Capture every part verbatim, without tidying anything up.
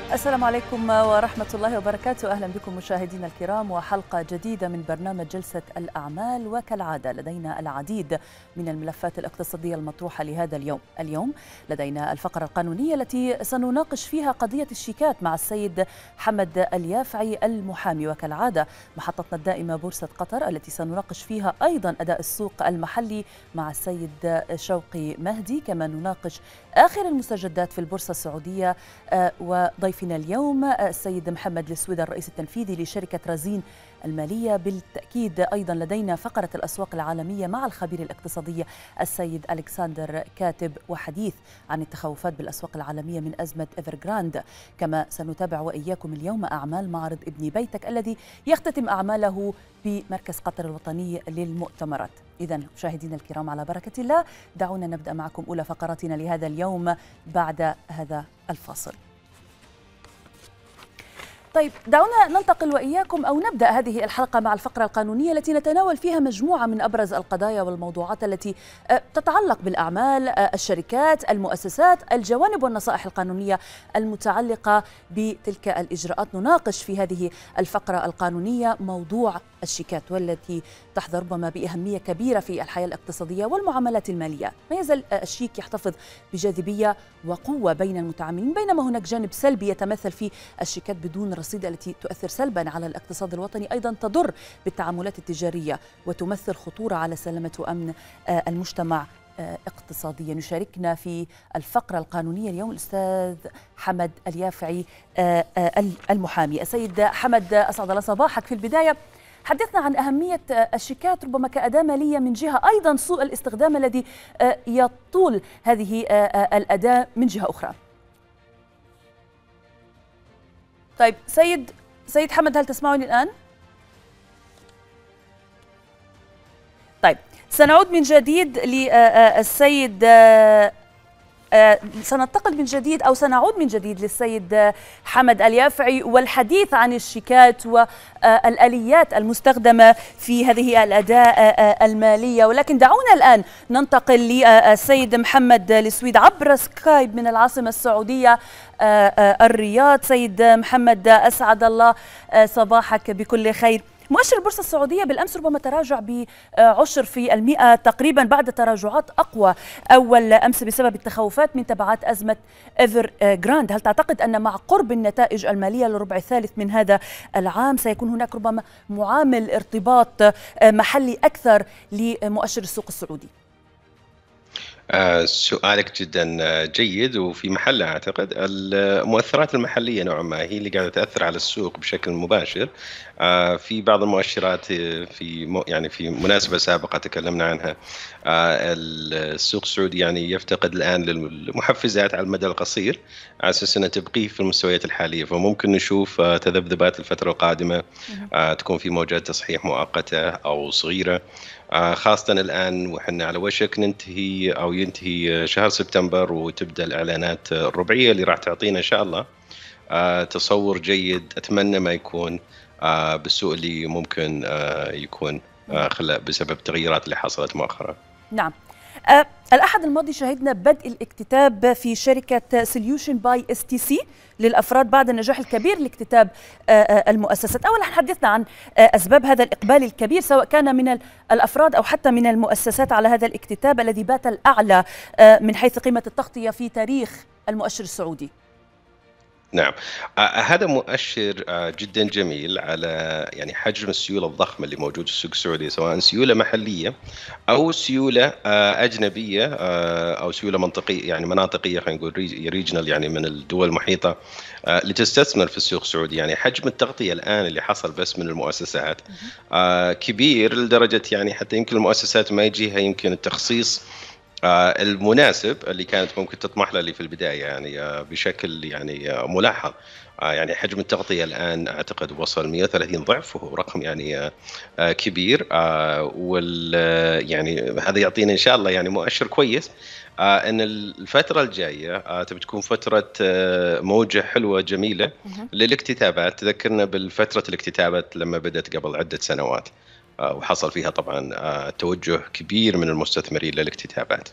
السلام عليكم ورحمة الله وبركاته. أهلا بكم مشاهدينا الكرام وحلقة جديدة من برنامج جلسة الأعمال، وكالعادة لدينا العديد من الملفات الاقتصادية المطروحة لهذا اليوم. اليوم لدينا الفقرة القانونية التي سنناقش فيها قضية الشيكات مع السيد حمد اليافعي المحامي، وكالعادة محطتنا الدائمة بورصة قطر التي سنناقش فيها أيضا أداء السوق المحلي مع السيد شوقي مهدي، كما نناقش آخر المستجدات في البورصة السعودية. وضيفنا اليوم السيد محمد السويد الرئيس التنفيذي لشركة رزين المالية. بالتأكيد أيضا لدينا فقرة الأسواق العالمية مع الخبير الاقتصادي السيد ألكسندر كاتب، وحديث عن التخوفات بالأسواق العالمية من أزمة إيفرغراند. كما سنتابع وإياكم اليوم أعمال معرض ابن بيتك الذي يختتم أعماله بمركز قطر الوطني للمؤتمرات. إذن مشاهدينا الكرام على بركة الله، دعونا نبدأ معكم أولى فقراتنا لهذا اليوم بعد هذا الفاصل. طيب، دعونا ننتقل وإياكم أو نبدأ هذه الحلقة مع الفقرة القانونية التي نتناول فيها مجموعة من أبرز القضايا والموضوعات التي تتعلق بالأعمال، الشركات، المؤسسات، الجوانب والنصائح القانونية المتعلقة بتلك الإجراءات. نناقش في هذه الفقرة القانونية موضوع الشيكات، والتي تحظى ربما بأهمية كبيرة في الحياة الاقتصادية والمعاملات المالية. ما يزال الشيك يحتفظ بجاذبية وقوة بين المتعاملين، بينما هناك جانب سلبي يتمثل في الشيكات بدون رصيد التي تؤثر سلبا على الاقتصاد الوطني، أيضا تضر بالتعاملات التجارية وتمثل خطورة على سلامة وأمن المجتمع اقتصاديا. يشاركنا في الفقرة القانونية اليوم الأستاذ حمد اليافعي المحامي. السيد حمد، أسعد الله صباحك. في البداية حدثنا عن أهمية الشيكات ربما كأداة مالية، من جهة أيضا سوء الاستخدام الذي يطول هذه الأداة من جهة أخرى. طيب سيد سيد حمد، هل تسمعني الآن؟ طيب، سنعود من جديد للسيد آه سننتقل من جديد أو سنعود من جديد للسيد حمد اليافعي والحديث عن الشيكات والآليات المستخدمة في هذه الأداة آه المالية. ولكن دعونا الآن ننتقل للسيد محمد السويد عبر سكايب من العاصمة السعودية آه آه الرياض. سيد محمد، أسعد الله صباحك بكل خير. مؤشر البورصة السعودية بالأمس ربما تراجع بعشر في المئة تقريبا بعد تراجعات أقوى أول أمس بسبب التخوفات من تبعات أزمة إيفرغراند. هل تعتقد أن مع قرب النتائج المالية للربع الثالث من هذا العام سيكون هناك ربما معامل ارتباط محلي أكثر لمؤشر السوق السعودي؟ آه سؤالك جدا جيد وفي محله. اعتقد المؤثرات المحليه نوعا ما هي اللي قاعده تاثر على السوق بشكل مباشر. آه في بعض المؤشرات في يعني في مناسبه سابقه تكلمنا عنها. آه السوق السعودي يعني يفتقد الان للمحفزات على المدى القصير على اساس انها تبقيه في المستويات الحاليه، فممكن نشوف آه تذبذبات الفتره القادمه. آه تكون في موجات تصحيح مؤقته او صغيره، خاصة الآن وحنا على وشك ننتهي أو ينتهي شهر سبتمبر وتبدأ الإعلانات الربعية اللي راح تعطينا إن شاء الله تصور جيد. أتمنى ما يكون بالسوء اللي ممكن يكون بسبب التغييرات اللي حصلت مؤخرا. نعم. أه الأحد الماضي شهدنا بدء الاكتتاب في شركة سوليوشن باي اس تي سي للأفراد بعد النجاح الكبير لاكتتاب المؤسسات. أولا حدثنا عن أسباب هذا الإقبال الكبير، سواء كان من الأفراد أو حتى من المؤسسات، على هذا الاكتتاب الذي بات الأعلى من حيث قيمة التغطية في تاريخ المؤشر السعودي. نعم، آه هذا مؤشر آه جدا جميل على يعني حجم السيولة الضخمة اللي موجود في السوق السعودي، سواء سيولة محلية أو سيولة آه أجنبية آه أو سيولة منطقية يعني مناطقية، خلينا نقول ريجنال يعني من الدول المحيطة آه لتستثمر في السوق السعودي. يعني حجم التغطية الآن اللي حصل بس من المؤسسات آه كبير لدرجة يعني حتى يمكن المؤسسات ما يجيها يمكن التخصيص آه المناسب اللي كانت ممكن تطمح له اللي في البداية يعني آه بشكل يعني آه ملاحظ. آه يعني حجم التغطية الآن أعتقد وصل مئة وثلاثين ضعف، وهو رقم يعني آه كبير. آه وال يعني هذا يعطينا إن شاء الله يعني مؤشر كويس آه أن الفترة الجاية آه تبي تكون فترة آه موجة حلوة جميلة للاكتتابات. تذكرنا بالفترة الاكتتابات لما بدأت قبل عدة سنوات وحصل فيها طبعا توجه كبير من المستثمرين للاكتتابات.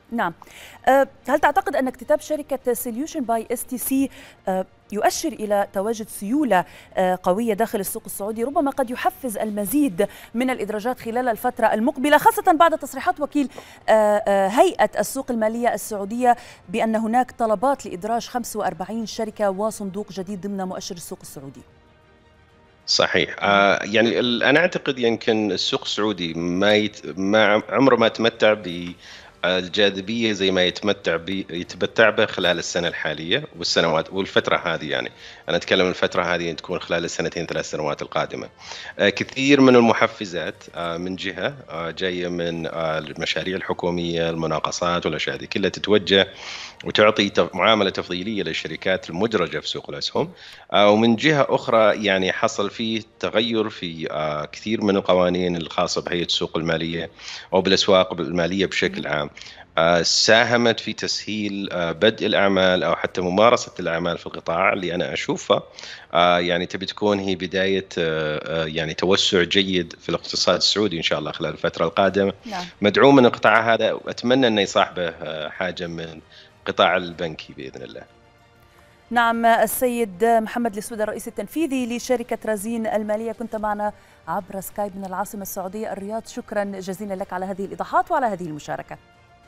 نعم. هل تعتقد أن اكتتاب شركة سوليوشن باي اس تي سي يؤشر إلى تواجد سيولة قوية داخل السوق السعودي ربما قد يحفز المزيد من الإدراجات خلال الفترة المقبلة، خاصة بعد تصريحات وكيل هيئة السوق المالية السعودية بأن هناك طلبات لإدراج خمسة وأربعين شركة وصندوق جديد ضمن مؤشر السوق السعودي؟ صحيح. آه يعني أنا أعتقد يمكن السوق السعودي ما يت... ما عمره ما تمتع ب الجاذبية زي ما يتمتع بي يتمتع به خلال السنة الحالية والسنوات والفترة هذه. يعني أنا أتكلم الفترة هذه تكون خلال السنتين ثلاث سنوات القادمة. آه كثير من المحفزات آه من جهة آه جاية من آه المشاريع الحكومية، المناقصات والأشياء هذه كلها تتوجه وتعطي معاملة تفضيلية للشركات المدرجة في سوق الأسهم. آه ومن جهة أخرى يعني حصل فيه تغير في آه كثير من القوانين الخاصة بهيئة السوق المالية أو بالأسواق المالية بشكل عام، آه ساهمت في تسهيل آه بدء الأعمال أو حتى ممارسة الأعمال في القطاع اللي أنا أشوفها آه يعني تبي تكون هي بداية آه يعني توسع جيد في الاقتصاد السعودي إن شاء الله خلال الفترة القادمة. نعم. مدعوم من القطاع هذا، وأتمنى أنه يصاحبه آه حاجة من القطاع البنكي بإذن الله. نعم. السيد محمد السويدي الرئيس التنفيذي لشركة رزين المالية، كنت معنا عبر سكايب من العاصمة السعودية الرياض، شكرا جزيلا لك على هذه الإيضاحات وعلى هذه المشاركة.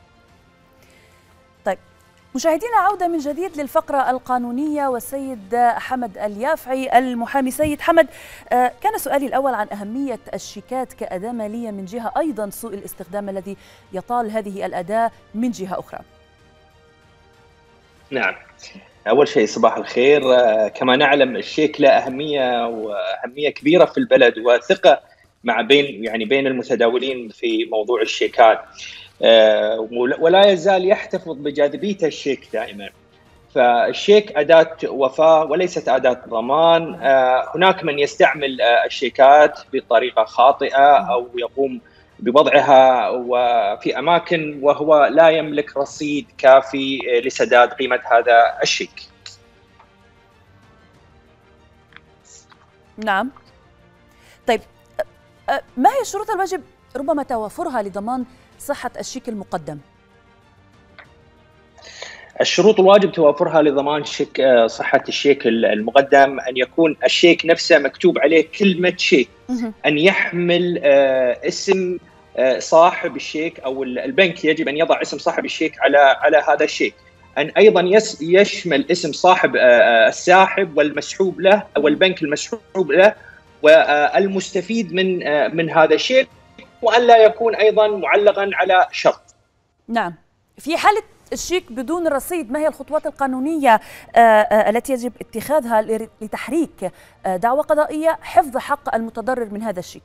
طيب مشاهدينا، عودة من جديد للفقرة القانونية والسيد حمد اليافعي المحامي. سيد حمد، كان سؤالي الأول عن أهمية الشيكات كأداة مالية من جهة، أيضا سوء الاستخدام الذي يطال هذه الأداة من جهة أخرى. نعم، أول شيء صباح الخير. كما نعلم الشيك له أهمية وأهمية كبيرة في البلد وثقة مع بين يعني بين المتداولين في موضوع الشيكات، ولا يزال يحتفظ بجاذبيته الشيك دائما. فالشيك أداة وفاة وليست أداة ضمان. هناك من يستعمل الشيكات بطريقة خاطئة أو يقوم بوضعها وفي أماكن وهو لا يملك رصيد كافي لسداد قيمة هذا الشيك. نعم. طيب ما هي الشروط الواجب ربما توافرها لضمان صحة الشيك المقدم؟ الشروط الواجب توافرها لضمان شيك صحة الشيك المقدم أن يكون الشيك نفسه مكتوب عليه كلمة شيك، أن يحمل اسم صاحب الشيك أو البنك يجب أن يضع اسم صاحب الشيك على على هذا الشيك، أن أيضا يشمل اسم صاحب الساحب والمسحوب له أو البنك المسحوب له والمستفيد من من هذا الشيك، وأن لا يكون أيضا معلقا على شرط. نعم. في حالة الشيك بدون رصيد، ما هي الخطوات القانونية التي يجب اتخاذها لتحريك دعوى قضائية حفظ حق المتضرر من هذا الشيك؟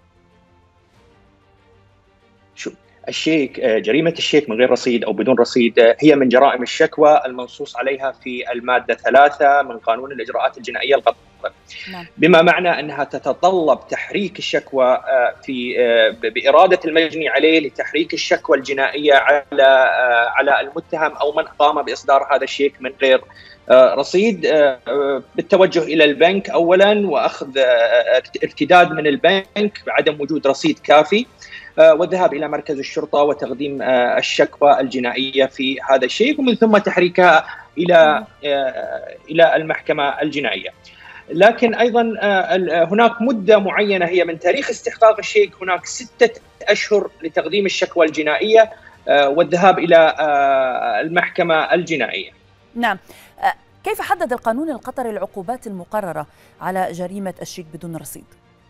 شو الشيك، جريمة الشيك من غير رصيد أو بدون رصيد هي من جرائم الشكوى المنصوص عليها في المادة ثلاثة من قانون الإجراءات الجنائية القطري. نعم. بما معنى أنها تتطلب تحريك الشكوى في بإرادة المجني عليه لتحريك الشكوى الجنائية على على المتهم أو من قام بإصدار هذا الشيك من غير رصيد، بالتوجه إلى البنك أولا وأخذ ارتداد من البنك بعدم وجود رصيد كافي، والذهاب إلى مركز الشرطة وتقديم الشكوى الجنائية في هذا الشيك، ومن ثم تحريكها إلى إلى المحكمة الجنائية. لكن أيضا هناك مدة معينة هي من تاريخ استحقاق الشيك، هناك ستة أشهر لتقديم الشكوى الجنائية والذهاب إلى المحكمة الجنائية. نعم. كيف حدد القانون القطري العقوبات المقررة على جريمة الشيك بدون رصيد؟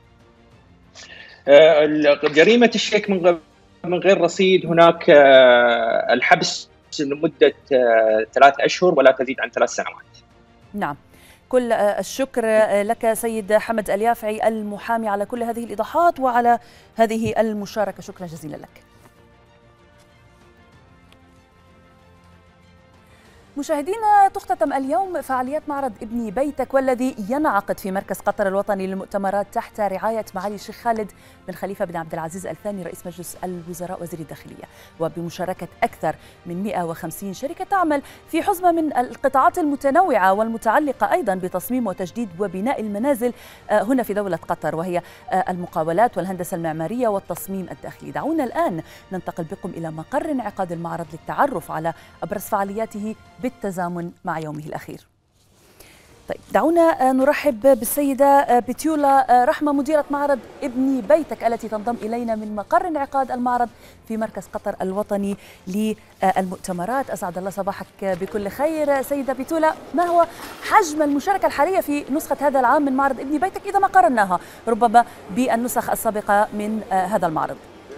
جريمة الشيك من غير رصيد هناك الحبس لمدة ثلاث أشهر ولا تزيد عن ثلاث سنوات. نعم. كل الشكر لك سيد حمد اليافعي المحامي على كل هذه الإيضاحات وعلى هذه المشاركة، شكرا جزيلا لك. مشاهدينا، تختتم اليوم فعاليات معرض ابني بيتك، والذي ينعقد في مركز قطر الوطني للمؤتمرات تحت رعاية معالي الشيخ خالد بن خليفة بن عبد العزيز الثاني رئيس مجلس الوزراء وزير الداخلية، وبمشاركة أكثر من مئة وخمسين شركة تعمل في حزمة من القطاعات المتنوعة والمتعلقة أيضا بتصميم وتجديد وبناء المنازل هنا في دولة قطر، وهي المقاولات والهندسة المعمارية والتصميم الداخلي. دعونا الآن ننتقل بكم إلى مقر انعقاد المعرض للتعرف على أبرز فعالياته بالتزامن مع يومه الأخير. طيب، دعونا نرحب بالسيدة بتيولا رحمة، مديرة معرض ابني بيتك، التي تنضم إلينا من مقر انعقاد المعرض في مركز قطر الوطني للمؤتمرات. أسعد الله صباحك بكل خير. سيدة بتيولا، ما هو حجم المشاركة الحالية في نسخة هذا العام من معرض ابني بيتك إذا ما قارناها ربما بالنسخ السابقة من هذا المعرض؟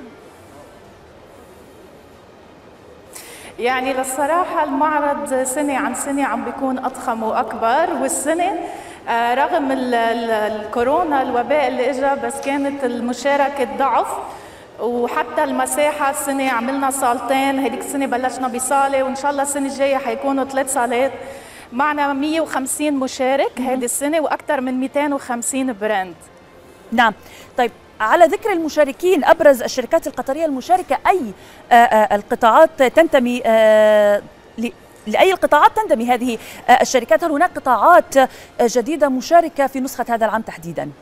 يعني للصراحة المعرض سنة عن سنة عم بيكون أضخم وأكبر، والسنة رغم الكورونا الوباء اللي إجا بس كانت المشاركة ضعف، وحتى المساحة السنة عملنا صالتين، هذيك السنة بلشنا بصالة وإن شاء الله السنة الجاية حيكونوا ثلاث صالات. معنا مئة وخمسين مشارك هذه السنة وأكثر من مئتين وخمسين براند. نعم. طيب، على ذكر المشاركين، أبرز الشركات القطرية المشاركة، أي القطاعات تنتمي لأي القطاعات تنتمي هذه الشركات؟ هل هناك قطاعات جديدة مشاركة في نسخة هذا العام تحديداً؟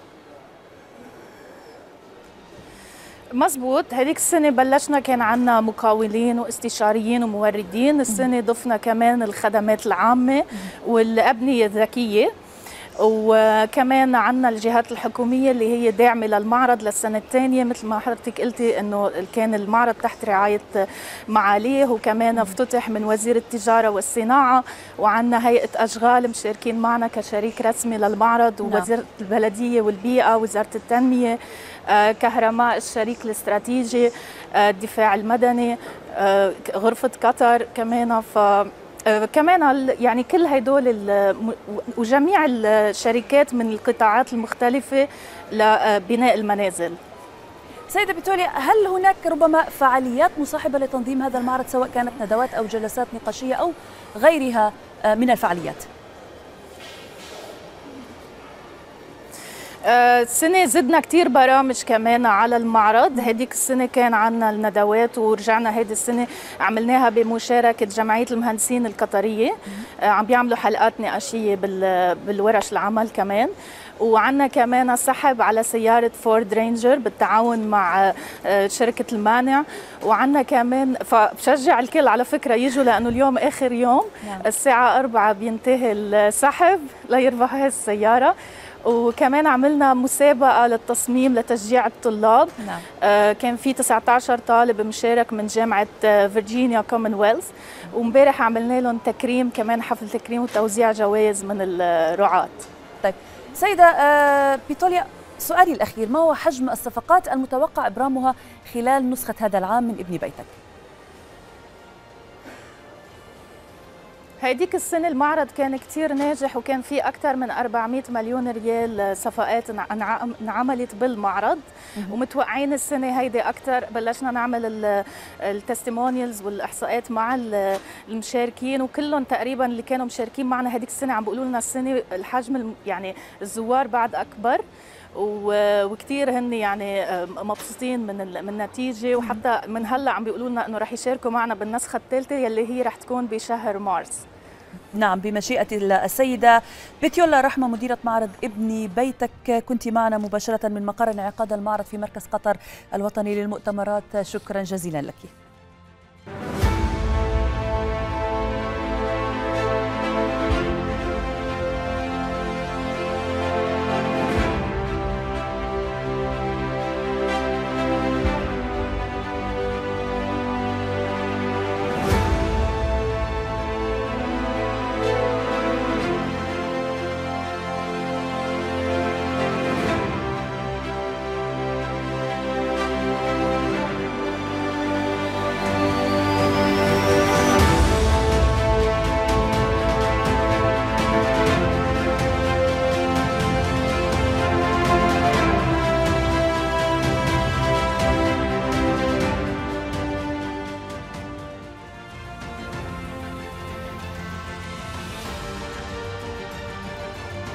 مزبوط، هذيك السنة بلشنا كان عنا مقاولين واستشاريين وموردين، السنة ضفنا كمان الخدمات العامة والأبنية الذكية، وكمان عنا الجهات الحكومية اللي هي داعمة للمعرض للسنة الثانية. مثل ما حضرتك قلتي انه كان المعرض تحت رعاية معاليه، وكمان افتتح من وزير التجارة والصناعة، وعنا هيئة أشغال مشاركين معنا كشريك رسمي للمعرض، ووزيرة البلدية والبيئة، وزارة التنمية، كهرماء الشريك الاستراتيجي، الدفاع المدني، غرفة قطر كمان. ف كمان يعني كل هدول وجميع الشركات من القطاعات المختلفة لبناء المنازل. سيدة بتولي، هل هناك ربما فعاليات مصاحبة لتنظيم هذا المعرض، سواء كانت ندوات أو جلسات نقاشية أو غيرها من الفعاليات؟ السنة زدنا كتير برامج كمان على المعرض. هديك السنة كان عنا الندوات، ورجعنا هيدي السنة عملناها بمشاركة جمعية المهندسين القطرية، عم بيعملوا حلقات نقاشية بالورش العمل كمان. وعنا كمان سحب على سيارة فورد رينجر بالتعاون مع شركة المانع. وعنا كمان، فبشجع الكل على فكرة يجوا، لأنه اليوم آخر يوم الساعة أربعة بينتهي السحب ليربح هاي السيارة. وكمان عملنا مسابقة للتصميم لتشجيع الطلاب. نعم. آه كان في تسعة عشر طالب مشارك من جامعة فيرجينيا كومنولث، ومبارح عملنا لهم تكريم كمان، حفل تكريم وتوزيع جوائز من الرعاة. طيب سيدة آه بتوليا، سؤالي الأخير، ما هو حجم الصفقات المتوقع إبرامها خلال نسخة هذا العام من ابني بيتك؟ هيديك السنة المعرض كان كتير ناجح، وكان في أكثر من أربعمئة مليون ريال صفقات انعملت بالمعرض، ومتوقعين السنة هيدي أكثر. بلشنا نعمل التستيمونيالز والإحصاءات مع المشاركين، وكلهم تقريبا اللي كانوا مشاركين معنا هيديك السنة عم بيقولوا لنا السنة الحجم يعني الزوار بعد أكبر، وكثير هن يعني مبسوطين من من النتيجه. وحتى من هلا عم بيقولوا لنا انه رح يشاركوا معنا بالنسخه الثالثه يلي هي رح تكون بشهر مارس. نعم، بمشيئة السيدة بتيولا رحمة، مديرة معرض ابني بيتك، كنت معنا مباشرة من مقر انعقاد المعرض في مركز قطر الوطني للمؤتمرات. شكرا جزيلا لك.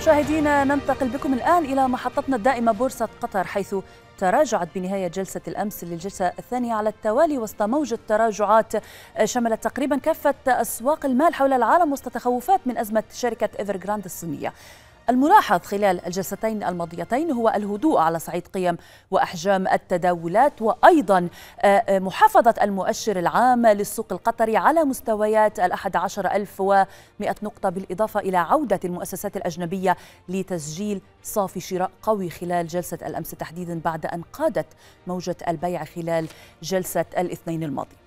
مشاهدينا ننتقل بكم الآن إلى محطتنا الدائمة بورصة قطر، حيث تراجعت بنهاية جلسة الأمس للجلسة الثانية على التوالي وسط موجة تراجعات شملت تقريبا كافة أسواق المال حول العالم وسط تخوفات من أزمة شركة إيفرغراند الصينية. الملاحظ خلال الجلستين الماضيتين هو الهدوء على صعيد قيم وأحجام التداولات، وأيضا محافظة المؤشر العام للسوق القطري على مستويات الأحد عشر ألف ومئة نقطة، بالإضافة إلى عودة المؤسسات الأجنبية لتسجيل صافي شراء قوي خلال جلسة الأمس تحديدا بعد أن قادت موجة البيع خلال جلسة الاثنين الماضي.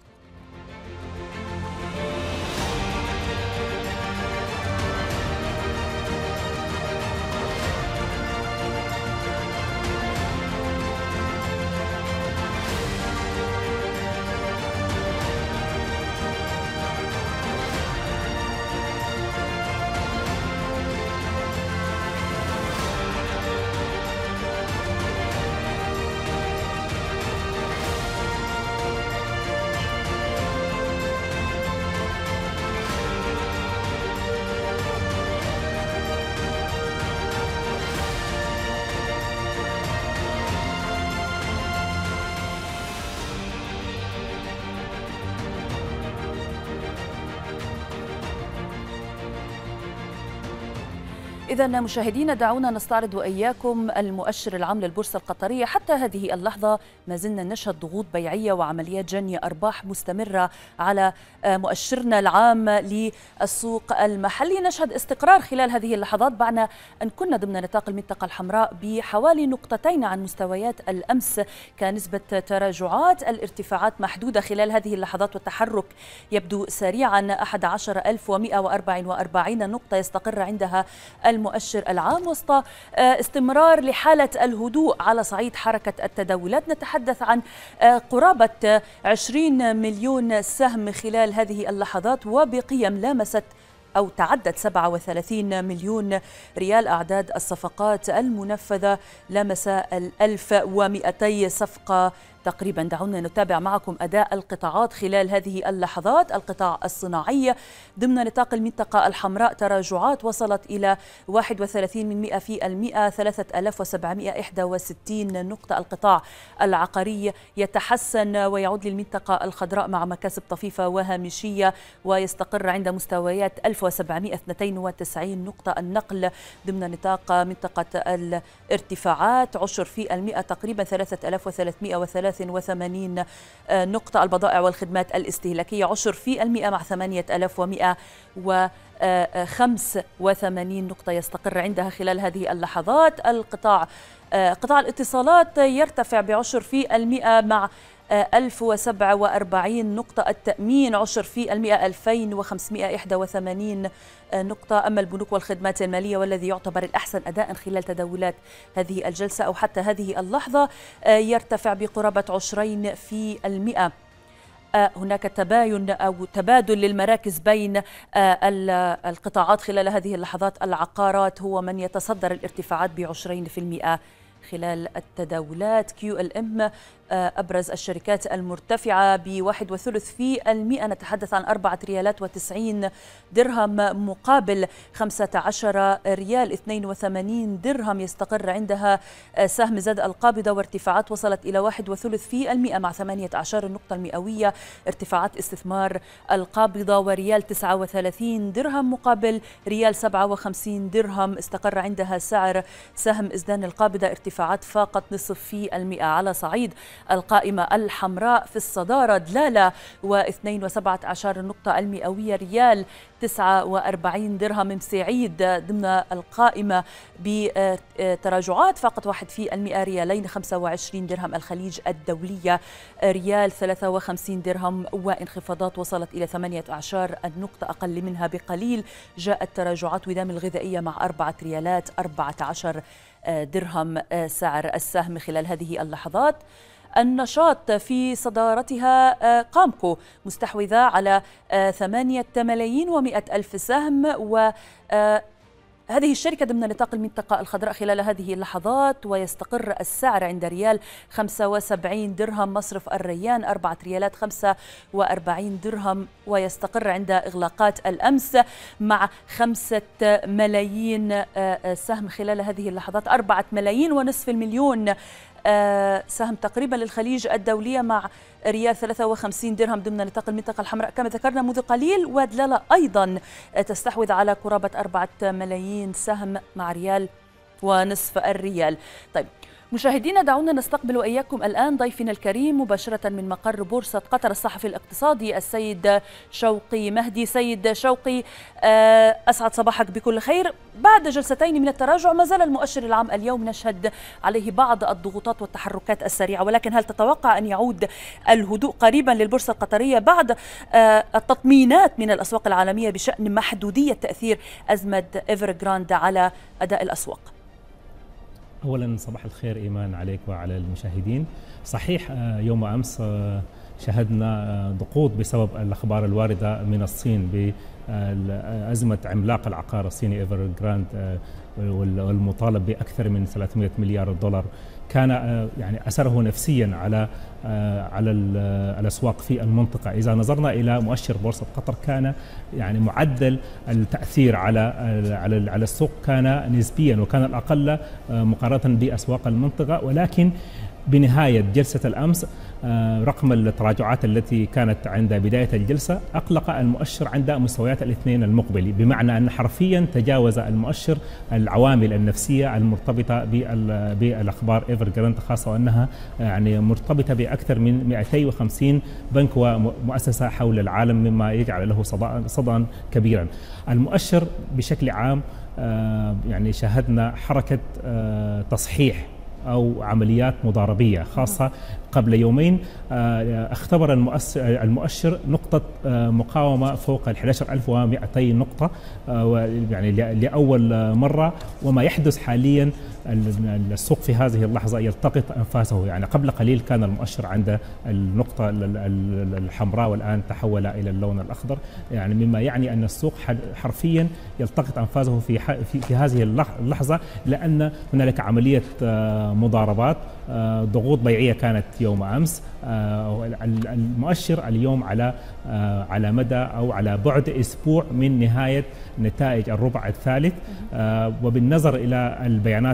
إذا مشاهدينا دعونا نستعرض وإياكم المؤشر العام للبورصة القطرية. حتى هذه اللحظة ما زلنا نشهد ضغوط بيعية وعمليات جني أرباح مستمرة على مؤشرنا العام للسوق المحلي. نشهد استقرار خلال هذه اللحظات بعد أن كنا ضمن نطاق المنطقة الحمراء بحوالي نقطتين عن مستويات الأمس كنسبة تراجعات. الارتفاعات محدودة خلال هذه اللحظات والتحرك يبدو سريعا. أحد عشر ألف ومئة وأربعة وأربعين نقطة يستقر عندها المؤشر العام وسط استمرار لحالة الهدوء على صعيد حركة التداولات. نتحدث عن قرابة عشرين مليون سهم خلال هذه اللحظات وبقيم لامست أو تعدت سبعة وثلاثين مليون ريال. أعداد الصفقات المنفذة لمس الألف ومئتي صفقة تقريبا. دعونا نتابع معكم أداء القطاعات خلال هذه اللحظات. القطاع الصناعي ضمن نطاق المنطقة الحمراء تراجعات وصلت إلى واحد وثلاثين من مئة في المئة، ثلاثة آلاف وسبعمئة وواحد وستين نقطة. القطاع العقاري يتحسن ويعود للمنطقة الخضراء مع مكاسب طفيفة وهامشية ويستقر عند مستويات ألف وسبعمئة واثنين وتسعين نقطة. النقل ضمن نطاق منطقة الارتفاعات عشر في المئة تقريبا ثلاثة آلاف وثلاثمئة وثلاثة وثمانين نقطة. البضائع والخدمات الاستهلاكية عشر في المئة مع ثمانية آلاف ومئة وخمسة وثمانين نقطة يستقر عندها خلال هذه اللحظات. القطاع قطاع الاتصالات يرتفع بعشر في المئة مع ألف وسبعة وأربعين نقطة. التأمين عشر في المئة ألفين وخمسمئة وواحد وثمانين نقطة. أما البنوك والخدمات المالية والذي يعتبر الأحسن أداء خلال تداولات هذه الجلسة أو حتى هذه اللحظة يرتفع بقرابة عشرين في المئة. هناك تباين أو تبادل للمراكز بين القطاعات خلال هذه اللحظات. العقارات هو من يتصدر الارتفاعات بعشرين في المئة خلال التداولات. كيو ال ام أبرز الشركات المرتفعة بواحد وثلث في المئة. نتحدث عن أربعة ريالات وتسعين درهم مقابل خمسة عشر ريال اثنين وثمانين درهم. يستقر عندها سهم زاد القابضة وارتفاعات وصلت إلى واحد وثلث في المئة مع ثمانية عشر النقطة المئوية. ارتفاعات استثمار القابضة وريال تسعة وثلاثين درهم مقابل ريال سبعة وخمسين درهم. استقر عندها سعر سهم إزدان القابضة ارتفاعات فاقت نصف في المئة. على صعيد القائمة الحمراء في الصدارة دلالة واثنين وسبعة عشر النقطة المئوية. ريال تسعة وأربعين درهم. مسعيد ضمن القائمة بتراجعات فقط واحد في المئة. ريالين خمسة وعشرين درهم. الخليج الدولية ريال ثلاثة وخمسين درهم وانخفاضات وصلت إلى ثمانية عشر النقطة أقل منها بقليل. جاءت تراجعات ودام الغذائية مع أربعة ريالات أربعة عشر درهم سعر السهم خلال هذه اللحظات. النشاط في صدارتها قامكو مستحوذة على ثمانية ملايين ومئة ألف سهم و هذه الشركة ضمن نطاق المنطقة الخضراء خلال هذه اللحظات، ويستقر السعر عند ريال خمسة وسبعين درهم، مصرف الريان أربعة ريالات خمسة وأربعين درهم، ويستقر عند إغلاقات الأمس مع خمسة ملايين سهم خلال هذه اللحظات، أربعة ملايين ونصف المليون سهم تقريبا للخليج الدولية مع ريال ثلاثة وخمسين درهم ضمن نطاق المنطقة الحمراء كما ذكرنا منذ قليل. ودلالة أيضا تستحوذ على قرابة أربعة ملايين سهم مع ريال ونصف الريال. طيب مشاهدينا، دعونا نستقبل وإياكم الآن ضيفنا الكريم مباشرة من مقر بورصة قطر الصحفي الاقتصادي السيد شوقي مهدي. سيد شوقي، أسعد صباحك بكل خير. بعد جلستين من التراجع ما زال المؤشر العام اليوم نشهد عليه بعض الضغوطات والتحركات السريعة، ولكن هل تتوقع أن يعود الهدوء قريبا للبورصة القطرية بعد التطمينات من الأسواق العالمية بشأن محدودية تأثير أزمة إيفرغراند على أداء الأسواق؟ أولا صباح الخير إيمان عليك وعلى المشاهدين. صحيح يوم أمس شهدنا ضغوط بسبب الأخبار الواردة من الصين بأزمة عملاق العقار الصيني إيفرغراند والمطالب بأكثر من ثلاثمئة مليار دولار. كان يعني أثره نفسيا على على الأسواق في المنطقة. إذا نظرنا إلى مؤشر بورصة قطر كان يعني معدل التأثير على على على السوق كان نسبيا وكان الأقل مقارنة بأسواق المنطقة، ولكن بنهاية جلسة الأمس رقم التراجعات التي كانت عند بداية الجلسة أقلق المؤشر عند مستويات الاثنين المقبل، بمعنى أن حرفيا تجاوز المؤشر العوامل النفسية المرتبطة بالأخبار إيفرغراند، خاصة وأنها يعني مرتبطة بأكثر من مئتين وخمسين بنك ومؤسسة حول العالم، مما يجعل له صدى كبيرا. المؤشر بشكل عام يعني شاهدنا حركة تصحيح أو عمليات مضاربية، خاصة قبل يومين اختبر المؤشر نقطة مقاومة فوق أحد عشر ألف ومئتين نقطة يعني لأول مرة، وما يحدث حاليا السوق في هذه اللحظة يلتقط أنفاسه. يعني قبل قليل كان المؤشر عند النقطة الحمراء والآن تحول إلى اللون الأخضر، يعني مما يعني أن السوق حرفيا يلتقط أنفاسه في في هذه اللحظة، لأن هنالك عملية مضاربات، ضغوط بيعية كانت يوم أمس. المؤشر اليوم على على مدى أو على بعد أسبوع من نهاية نتائج الربع الثالث، وبالنظر إلى البيانات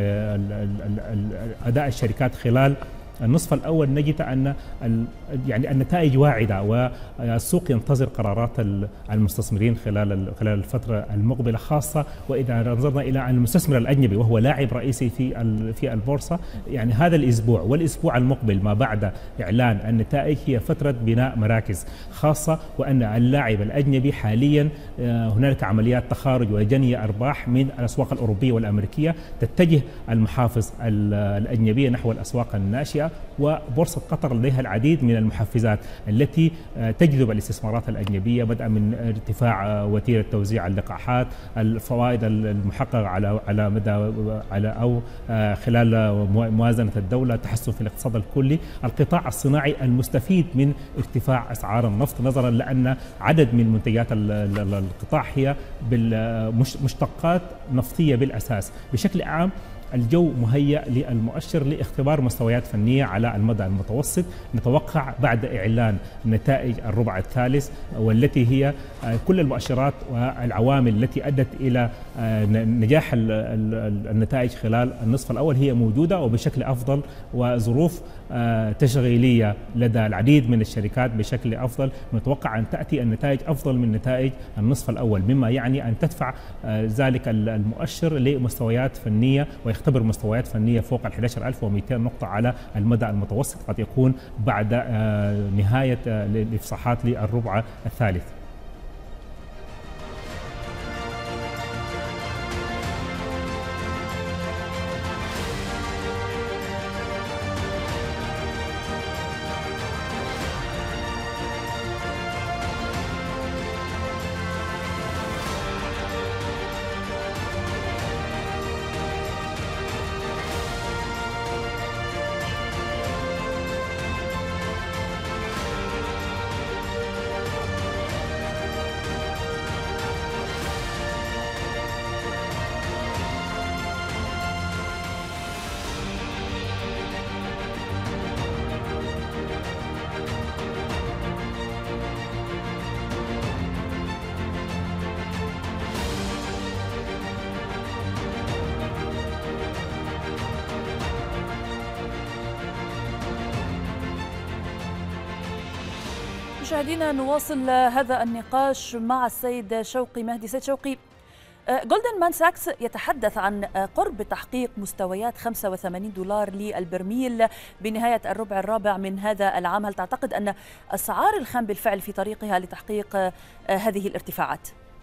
أداء الشركات خلال النصف الأول نجد أن يعني النتائج واعدة، والسوق ينتظر قرارات المستثمرين خلال خلال الفترة المقبلة، خاصة وإذا نظرنا إلى المستثمر الأجنبي وهو لاعب رئيسي في في البورصة. يعني هذا الأسبوع والأسبوع المقبل ما بعد إعلان النتائج هي فترة بناء مراكز، خاصة وأن اللاعب الأجنبي حاليا هنالك عمليات تخارج وجني أرباح من الأسواق الأوروبية والأمريكية، تتجه المحافظ الأجنبية نحو الأسواق الناشئة، وبورصة قطر لديها العديد من المحفزات التي تجذب الاستثمارات الأجنبية، بدءا من ارتفاع وتيرة توزيع اللقاحات، الفوائد المحققة على على مدى على أو خلال موازنة الدولة، تحسن في الاقتصاد الكلي، القطاع الصناعي المستفيد من ارتفاع أسعار النفط، نظرا لأن عدد من منتجات القطاع هي مشتقات نفطية بالأساس. بشكل عام الجو مهيأ للمؤشر لاختبار مستويات فنية على المدى المتوسط. نتوقع بعد إعلان نتائج الربع الثالث، والتي هي كل المؤشرات والعوامل التي أدت إلى نجاح النتائج خلال النصف الأول هي موجودة وبشكل أفضل، وظروف تشغيلية لدى العديد من الشركات بشكل أفضل. نتوقع أن تأتي النتائج أفضل من نتائج النصف الأول، مما يعني أن تدفع ذلك المؤشر لمستويات فنية ويختبر مستويات فنية فوق أحد عشر ألف ومئتين نقطة على المدى المتوسط، قد يكون بعد نهاية الإفصاحات للربع الثالث. مشاهدينا نواصل هذا النقاش مع السيد شوقي مهدي. سيد شوقي، جولدمان مان ساكس يتحدث عن قرب تحقيق مستويات خمسة وثمانين دولار للبرميل بنهاية الربع الرابع من هذا العام. هل تعتقد أن أسعار الخام بالفعل في طريقها لتحقيق هذه الارتفاعات؟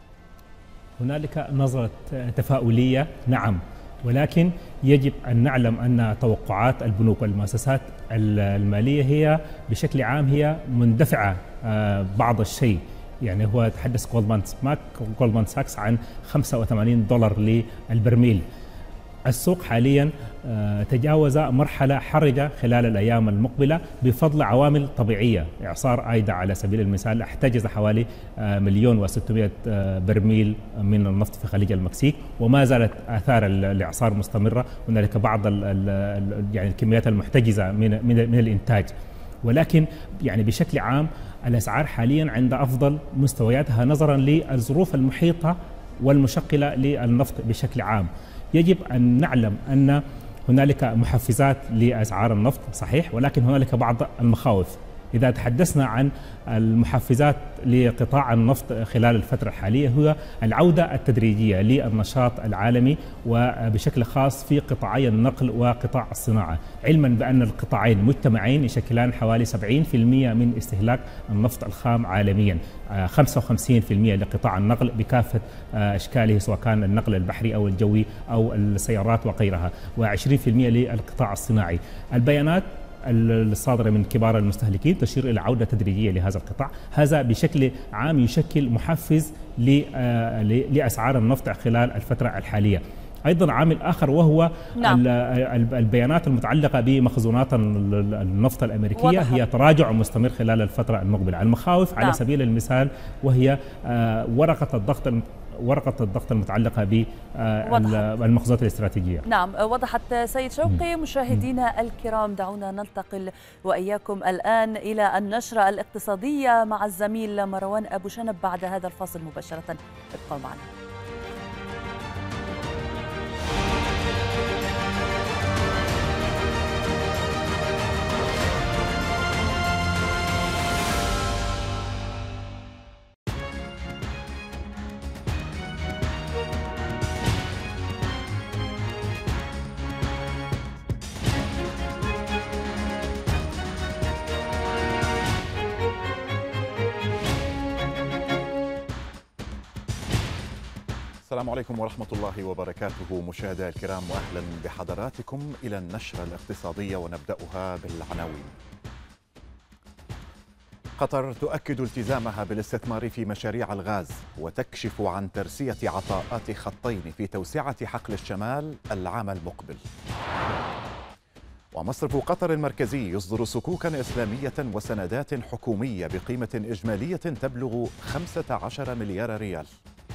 هنالك نظرة تفاؤلية نعم، ولكن يجب أن نعلم أن توقعات البنوك والمؤسسات المالية هي بشكل عام هي مندفعة بعض الشيء. يعني هو تحدث جولدمان ساكس عن خمسة وثمانين دولار للبرميل. السوق حاليا تجاوز مرحلة حرجة خلال الأيام المقبلة بفضل عوامل طبيعية. إعصار آيدا على سبيل المثال احتجز حوالي مليون وستمائة برميل من النفط في خليج المكسيك، وما زالت آثار الإعصار مستمرة. هنالك بعض يعني الكميات المحتجزة من من من الإنتاج، ولكن يعني بشكل عام الأسعار حاليا عند أفضل مستوياتها نظرا للظروف المحيطة والمشكلة للنفط بشكل عام. يجب أن نعلم أن هنالك محفزات لأسعار النفط صحيح، ولكن هنالك بعض المخاوف. إذا تحدثنا عن المحفزات لقطاع النفط خلال الفترة الحالية هو العودة التدريجية للنشاط العالمي، وبشكل خاص في قطاعي النقل وقطاع الصناعة، علما بأن القطاعين مجتمعين يشكلان حوالي سبعين بالمئة من استهلاك النفط الخام عالميا، خمسة وخمسين بالمئة لقطاع النقل بكافة أشكاله سواء كان النقل البحري أو الجوي أو السيارات وغيرها، وعشرين بالمئة للقطاع الصناعي. البيانات الصادرة من كبار المستهلكين تشير إلى عودة تدريجية لهذا القطاع. هذا بشكل عام يشكل محفز لأسعار النفط خلال الفترة الحالية. أيضا عامل آخر وهو نعم. البيانات المتعلقة بمخزونات النفط الأمريكية وضحت. هي تراجع مستمر خلال الفترة المقبلة. المخاوف نعم. على سبيل المثال وهي ورقة الضغط ورقة الضغط المتعلقة بالمخزونات الاستراتيجية. نعم وضحت سيد شوقي. مشاهدينا الكرام، دعونا ننتقل وإياكم الآن إلى النشرة الاقتصادية مع الزميل مروان أبو شنب بعد هذا الفاصل مباشرة. ابقوا معنا. السلام عليكم ورحمة الله وبركاته مشاهدينا الكرام، وأهلا بحضراتكم إلى النشرة الاقتصادية، ونبدأها بالعناوين. قطر تؤكد التزامها بالاستثمار في مشاريع الغاز وتكشف عن ترسية عطاءات خطين في توسعة حقل الشمال العام المقبل. ومصرف قطر المركزي يصدر صكوكا إسلامية وسندات حكومية بقيمة إجمالية تبلغ خمسة عشر مليار ريال.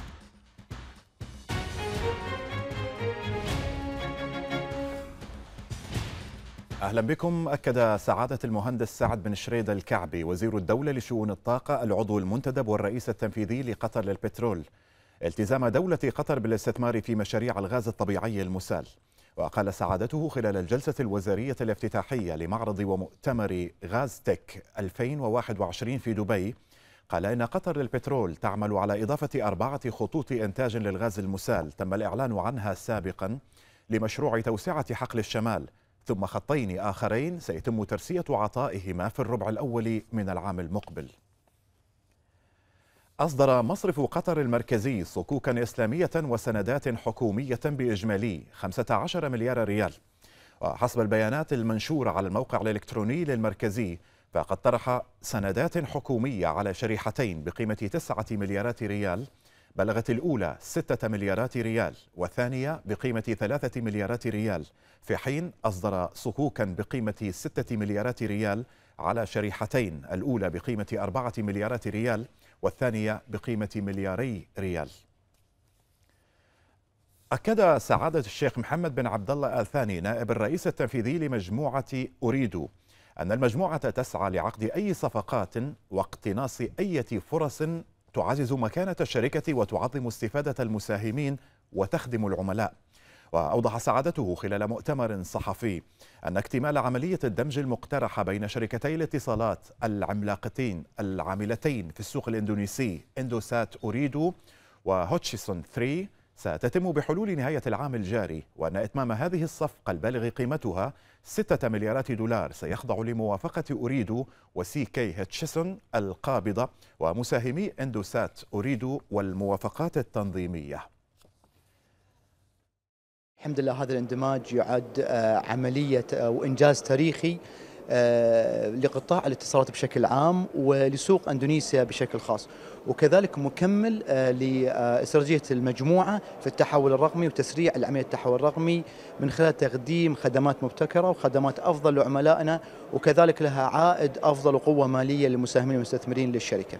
أهلا بكم. أكد سعادة المهندس سعد بن شريد الكعبي وزير الدولة لشؤون الطاقة العضو المنتدب والرئيس التنفيذي لقطر للبترول التزام دولة قطر بالاستثمار في مشاريع الغاز الطبيعي المسال. وقال سعادته خلال الجلسة الوزارية الافتتاحية لمعرض ومؤتمر غاز تك ألفين وواحد وعشرين في دبي، قال إن قطر للبترول تعمل على إضافة أربعة خطوط إنتاج للغاز المسال تم الإعلان عنها سابقا لمشروع توسعة حقل الشمال، ثم خطين آخرين سيتم ترسية عطائهما في الربع الأول من العام المقبل. أصدر مصرف قطر المركزي صكوكا إسلامية وسندات حكومية بإجمالي خمسة عشر مليار ريال. وحسب البيانات المنشورة على الموقع الإلكتروني للمركزي، فقد طرح سندات حكومية على شريحتين بقيمة تسعة مليارات ريال، بلغت الأولى ستة مليارات ريال والثانية بقيمة ثلاثة مليارات ريال، في حين أصدر صكوكا بقيمة ستة مليارات ريال على شريحتين، الأولى بقيمة أربعة مليارات ريال والثانية بقيمة ملياري ريال. أكد سعادة الشيخ محمد بن عبد الله آل ثاني نائب الرئيس التنفيذي لمجموعة أريدو أن المجموعة تسعى لعقد أي صفقات واقتناص أي فرص تعزز مكانة الشركة وتعظم استفادة المساهمين وتخدم العملاء. وأوضح سعادته خلال مؤتمر صحفي أن اكتمال عملية الدمج المقترحة بين شركتي الاتصالات العملاقتين العاملتين في السوق الإندونيسي إندوسات أوريدو وهوتشيسون ثلاثة ستتم بحلول نهاية العام الجاري، وأن إتمام هذه الصفقة البالغ قيمتها ستة مليارات دولار سيخضع لموافقة أوريدو وسي كي هوتشيسون القابضة ومساهمي إندوسات أوريدو والموافقات التنظيمية. الحمد لله هذا الاندماج يعد عملية وإنجاز تاريخي لقطاع الاتصالات بشكل عام ولسوق اندونيسيا بشكل خاص، وكذلك مكمل لاستراتيجية المجموعة في التحول الرقمي وتسريع عملية التحول الرقمي من خلال تقديم خدمات مبتكرة وخدمات أفضل لعملائنا، وكذلك لها عائد أفضل وقوة مالية للمساهمين والمستثمرين للشركة.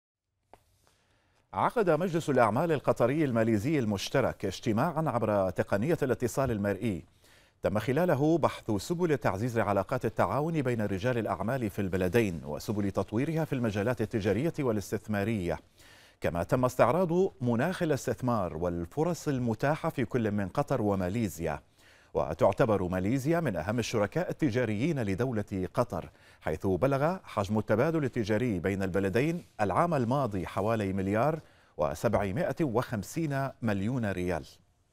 عقد مجلس الأعمال القطري الماليزي المشترك اجتماعا عبر تقنية الاتصال المرئي تم خلاله بحث سبل تعزيز علاقات التعاون بين رجال الأعمال في البلدين وسبل تطويرها في المجالات التجارية والاستثمارية، كما تم استعراض مناخ الاستثمار والفرص المتاحة في كل من قطر وماليزيا. وتعتبر ماليزيا من أهم الشركاء التجاريين لدولة قطر، حيث بلغ حجم التبادل التجاري بين البلدين العام الماضي حوالي مليار وسبعمائة وخمسين مليون ريال.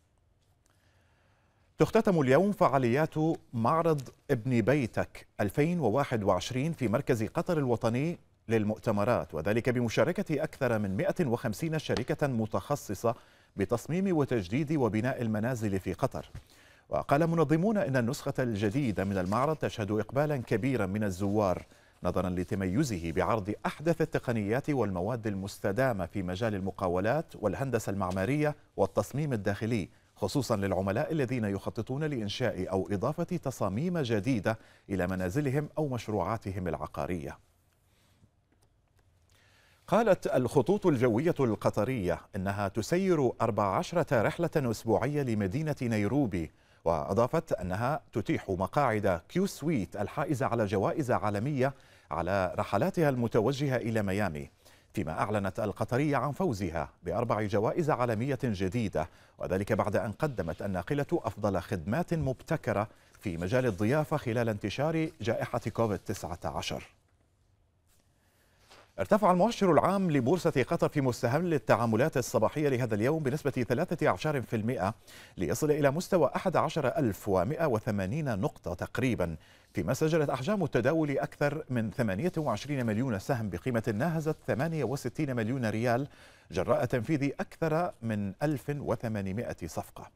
تختتم اليوم فعاليات معرض ابن بيتك ألفين وواحد وعشرين في مركز قطر الوطني للمؤتمرات، وذلك بمشاركة أكثر من مئة وخمسين شركة متخصصة بتصميم وتجديد وبناء المنازل في قطر. وقال منظمون إن النسخة الجديدة من المعرض تشهد إقبالا كبيرا من الزوار نظرا لتميزه بعرض أحدث التقنيات والمواد المستدامة في مجال المقاولات والهندسة المعمارية والتصميم الداخلي، خصوصا للعملاء الذين يخططون لإنشاء أو إضافة تصاميم جديدة إلى منازلهم أو مشروعاتهم العقارية. قالت الخطوط الجوية القطرية إنها تسير أربع عشرة رحلة أسبوعية لمدينة نيروبي، وأضافت أنها تتيح مقاعد كيو سويت الحائزة على جوائز عالمية على رحلاتها المتوجهة إلى ميامي، فيما أعلنت القطرية عن فوزها بأربع جوائز عالمية جديدة، وذلك بعد أن قدمت الناقلة أفضل خدمات مبتكرة في مجال الضيافة خلال انتشار جائحة كوفيد تسعة عشر. ارتفع المؤشر العام لبورصة قطر في مستهل التعاملات الصباحية لهذا اليوم بنسبة ثلاثة عشر بالمئة ليصل إلى مستوى أحد عشر ألف ومئة وثمانين نقطة تقريبا، فيما سجلت أحجام التداول أكثر من ثمانية وعشرين مليون سهم بقيمة ناهزت ثمانية وستين مليون ريال جراء تنفيذ أكثر من ألف وثمانمائة صفقة.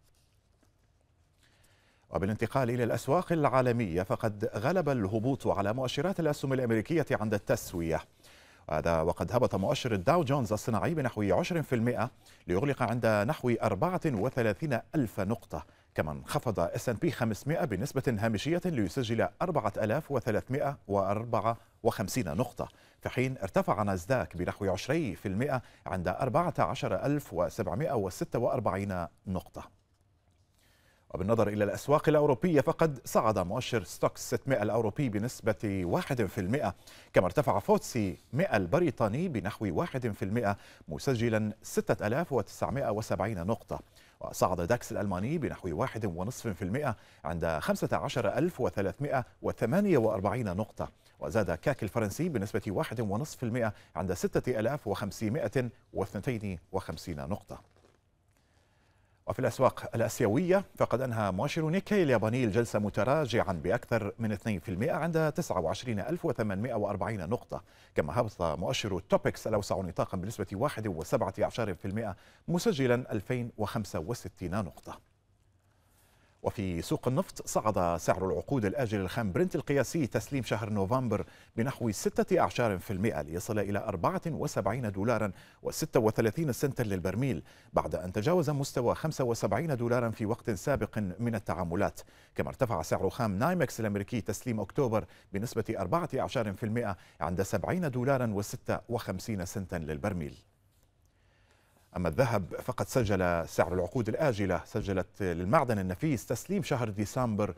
وبالانتقال إلى الأسواق العالمية فقد غلب الهبوط على مؤشرات الأسهم الأمريكية عند التسوية، هذا وقد هبط مؤشر الداو جونز الصناعي بنحو عشرة بالمئة ليغلق عند نحو أربعة وثلاثين ألف نقطة، كما انخفض إس أند بي خمسمائة بنسبة هامشية ليسجل أربعة آلاف وثلاثمائة وأربعة وخمسين نقطة، في حين ارتفع ناسداك بنحو عشرة بالمئة عند أربعة عشر ألف وسبعمائة وستة وأربعين نقطة. وبالنظر إلى الأسواق الأوروبية فقد صعد مؤشر ستوكس ستمائة الأوروبي بنسبة واحد بالمئة، كما ارتفع فوتسي مئة البريطاني بنحو واحد بالمئة مسجلا ستة آلاف وتسعمائة وسبعين نقطة، وصعد داكس الألماني بنحو واحد ونصف بالمئة عند خمسة عشر ألف وثلاثمائة وثمانية وأربعين نقطة، وزاد كاك الفرنسي بنسبة واحد ونصف بالمئة عند ستة آلاف وخمسمائة واثنين وخمسين نقطة. وفي الأسواق الآسيوية فقد أنهى مؤشر نيكي الياباني الجلسة متراجعا بأكثر من اثنين بالمئة عند تسعة وعشرين ألف وثمانمائة وأربعين نقطة، كما هبط مؤشر توبكس الأوسع نطاقا بنسبة واحد وسبعة عشر بالمئة مسجلا ألفين وخمسة وستين نقطة. وفي سوق النفط صعد سعر العقود الآجل الخام برنت القياسي تسليم شهر نوفمبر بنحو ستة أعشار في المئة ليصل إلى أربعة وسبعين دولارا وستة وثلاثين سنتا للبرميل، بعد أن تجاوز مستوى خمسة وسبعين دولارا في وقت سابق من التعاملات. كما ارتفع سعر خام نايمكس الأمريكي تسليم أكتوبر بنسبة أربعة أعشار في المئة عند سبعين دولارا وستة وخمسين سنتا للبرميل. أما الذهب فقد سجل سعر العقود الآجلة سجلت للمعدن النفيس تسليم شهر ديسمبر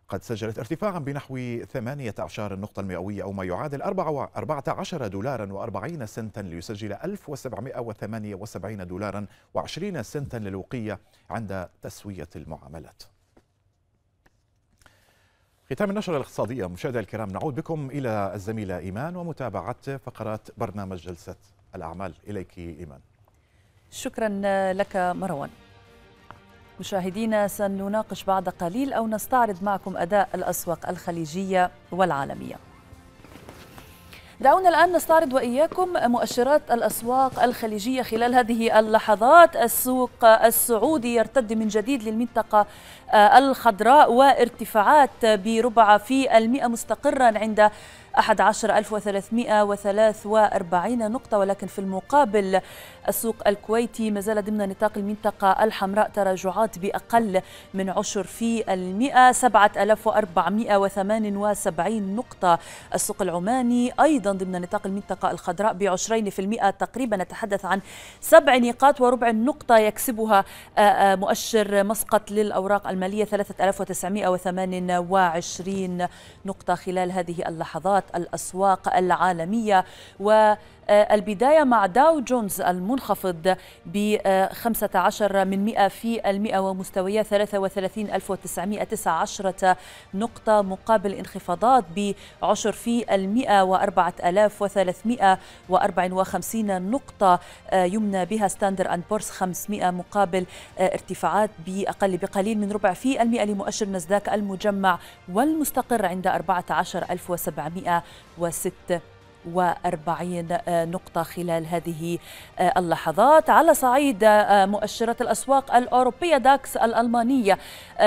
قد سجلت ارتفاعا بنحو ثمانية عشر نقطة مئوية أو ما يعادل أربعة عشر دولارا وأربعين سنتا، ليسجل ألف وسبعمئة وثمانية وسبعين دولارا وعشرين سنتا للوقية عند تسوية المعاملات. ختام النشرة الاقتصادية مشاهدينا الكرام، نعود بكم إلى الزميلة إيمان ومتابعة فقرات برنامج جلسة الأعمال. إليك إيمان. شكرا لك مروان. مشاهدينا، سنناقش بعد قليل أو نستعرض معكم أداء الأسواق الخليجية والعالمية. دعونا الآن نستعرض وإياكم مؤشرات الأسواق الخليجية خلال هذه اللحظات. السوق السعودي يرتد من جديد للمنطقة الخضراء وارتفاعات بربع في المئة مستقرا عند أحد عشر ألف وثلاثمئة وثلاث وأربعين نقطة، ولكن في المقابل السوق الكويتي ما زال ضمن نطاق المنطقة الحمراء، تراجعات بأقل من عشر في المئة، سبعة آلاف وأربعمئة وثمانية وسبعين نقطة. السوق العماني أيضا ضمن نطاق المنطقة الخضراء بعشرين في المئة تقريبا، نتحدث عن سبع نقاط وربع النقطة يكسبها مؤشر مسقط للأوراق المالية، ثلاثة آلاف وتسعمئة وثمانية وعشرين نقطة خلال هذه اللحظات. الأسواق العالمية والبداية مع داو جونز المنخفض ب خمسة عشر من مئة في المئة ومستويات ثلاثة وثلاثين ألف وتسعمئة وتسعة عشر نقطة، مقابل انخفاضات بعشر في المئة وأربعة آلاف وثلاثمئة وأربعة وخمسين نقطة يمنى بها ستاندر أند بورس خمسمئة، مقابل ارتفاعات بأقل بقليل من ربع في المئة لمؤشر نزداك المجمع والمستقر عند أربعة عشر ألف وسبعمئة وستة وأربعين نقطة خلال هذه اللحظات. على صعيد مؤشرات الأسواق الأوروبية، داكس الألمانية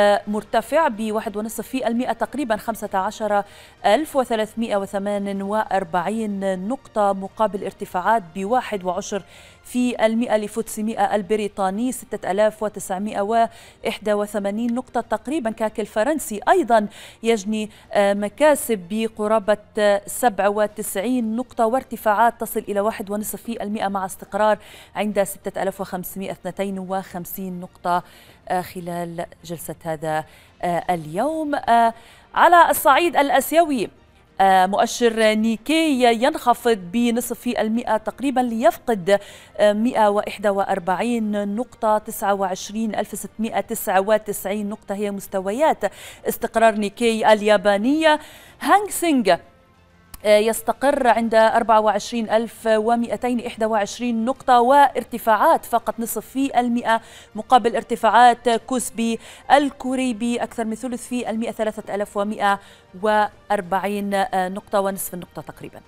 مرتفع بواحد ونصف في المئة تقريبا، خمسة عشر ألف وثلاثمئة وثمانية وأربعين نقطة، مقابل ارتفاعات بواحد وعشر في المئة لفوتسي مئة البريطاني، ستة آلاف وتسعمئة وواحد وثمانين نقطة تقريبا. كاك الفرنسي أيضا يجني مكاسب بقرابة سبعة وتسعين نقطة وارتفاعات تصل إلى واحد ونصف في المئة مع استقرار عند ستة آلاف وخمسمئة واثنين وخمسين نقطة خلال جلسة هذا اليوم. على الصعيد الآسيوي، مؤشر نيكي ينخفض بنصف في المئة تقريبا ليفقد مئة وواحد وأربعين نقطة، تسعة وعشرين ألف وستمئة وتسعة وتسعين نقطة هي مستويات استقرار نيكي اليابانية. هانغ سينغ يستقر عند أربعة وعشرين ألف ومئتين وواحد وعشرين نقطة وارتفاعات فقط نصف في المئة، مقابل ارتفاعات كوسبي الكوريبي أكثر من ثلث في المئة، ثلاثة آلاف ومئة وأربعين نقطة ونصف النقطة تقريبا.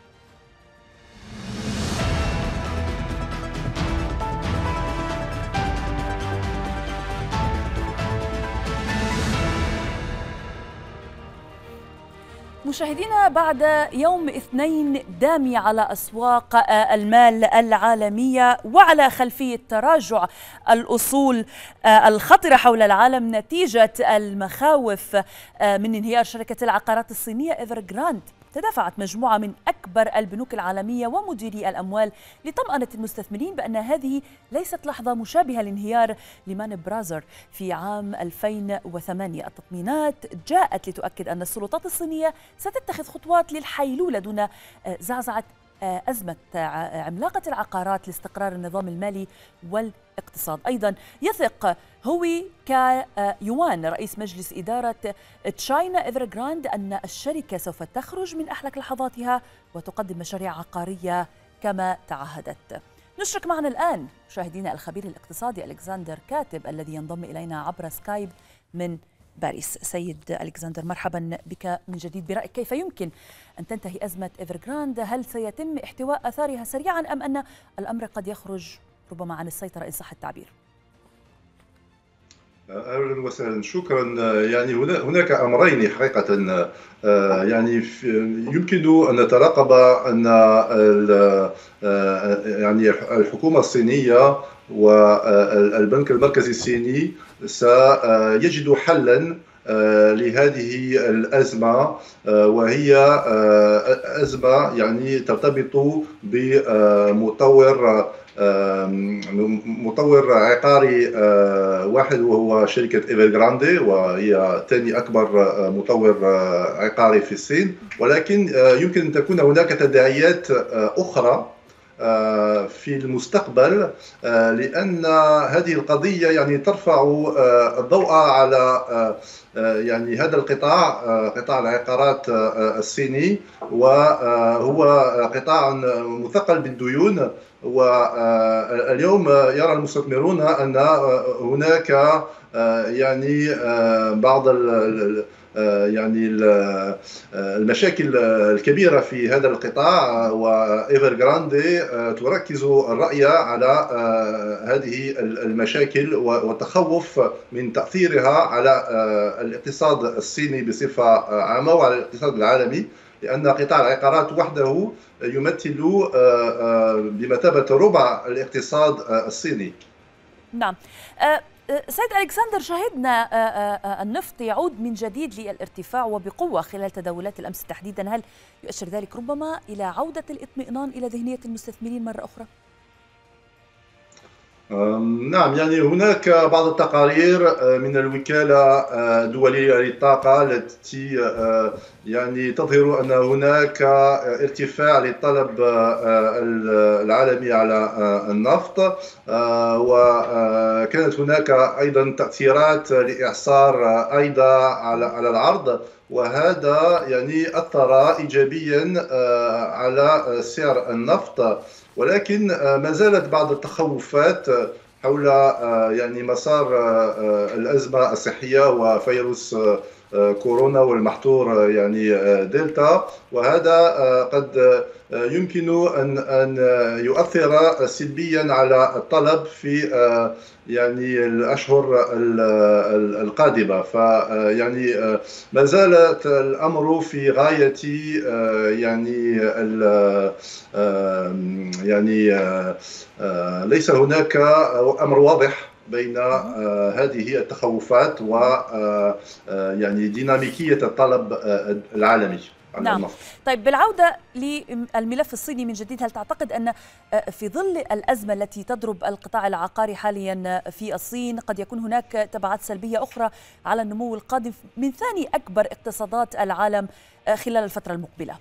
مشاهدينا، بعد يوم اثنين دامي على أسواق المال العالمية وعلى خلفية تراجع الأصول الخطرة حول العالم نتيجة المخاوف من انهيار شركة العقارات الصينية إيفرغراند، تدافعت مجموعة من أكبر البنوك العالمية ومديري الأموال لطمأنة المستثمرين بأن هذه ليست لحظة مشابهة لانهيار ليمان براذر في عام ألفين وثمانية. التطمينات جاءت لتؤكد أن السلطات الصينية ستتخذ خطوات للحيلولة دون زعزعة أزمة عملاقة العقارات لاستقرار النظام المالي والاقتصاد. أيضا يثق هوي كا يوان رئيس مجلس إدارة تشاينا إيفرغراند أن الشركة سوف تخرج من أحلك لحظاتها وتقدم مشاريع عقارية كما تعهدت. نشرك معنا الآن مشاهدينا الخبير الاقتصادي ألكسندر كاتب الذي ينضم إلينا عبر سكايب من باريس. سيد ألكسندر، مرحبا بك من جديد. برأيك كيف يمكن أن تنتهي أزمة إيفرغراند؟ هل سيتم احتواء أثارها سريعا أم أن الأمر قد يخرج ربما عن السيطرة إن صح التعبير؟ أهلا وسهلا، شكرا. يعني هناك أمرين حقيقة يعني يمكن أن نترقب أن يعني الحكومة الصينية والبنك المركزي الصيني سيجد حلا لهذه الأزمة، وهي أزمة يعني ترتبط بمطور مطور عقاري واحد وهو شركة إيفرغراندي، وهي ثاني أكبر مطور عقاري في الصين، ولكن يمكن أن تكون هناك تداعيات أخرى في المستقبل، لأن هذه القضية يعني ترفع الضوء على يعني هذا القطاع، قطاع العقارات الصيني، وهو قطاع مثقل بالديون. واليوم يرى المستثمرون أن هناك يعني بعض يعني المشاكل الكبيرة في هذا القطاع، وإيفرغراندي تركز الرأي على هذه المشاكل والتخوف من تأثيرها على الاقتصاد الصيني بصفة عامة وعلى الاقتصاد العالمي، لأن قطاع العقارات وحده يمثل بمثابة ربع الاقتصاد الصيني. نعم. سيد ألكسندر، شاهدنا النفط يعود من جديد للارتفاع وبقوة خلال تداولات الأمس تحديدا، هل يؤشر ذلك ربما إلى عودة الاطمئنان إلى ذهنية المستثمرين مرة أخرى؟ نعم، يعني هناك بعض التقارير من الوكالة الدولية للطاقة التي يعني تظهر أن هناك ارتفاع للطلب العالمي على النفط، وكانت هناك أيضا تأثيرات لإعصار أيضا على العرض، وهذا يعني أثر إيجابيا على سعر النفط. ولكن ما زالت بعض التخوفات حول يعني مسار الأزمة الصحية وفيروس كورونا والمحظور يعني دلتا، وهذا قد يمكن أن أن يؤثر سلبيا على الطلب في يعني الأشهر القادمة. فيعني ما زالت الأمر في غاية يعني يعني ليس هناك أمر واضح بين هذه التخوفات و يعني ديناميكية الطلب العالمي. نعم. طيب، بالعودة للملف الصيني من جديد، هل تعتقد أن في ظل الأزمة التي تضرب القطاع العقاري حاليا في الصين قد يكون هناك تبعات سلبية أخرى على النمو القادم من ثاني أكبر اقتصادات العالم خلال الفترة المقبلة؟